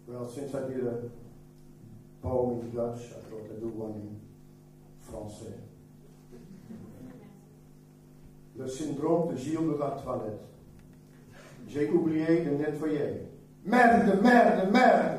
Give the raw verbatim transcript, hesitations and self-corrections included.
Well, since I did a poem in Dutch, I thought I'd do one in français. Le syndrome de Gilles de la Toilette. J'ai oublié de nettoyer. Merde, merde, merde!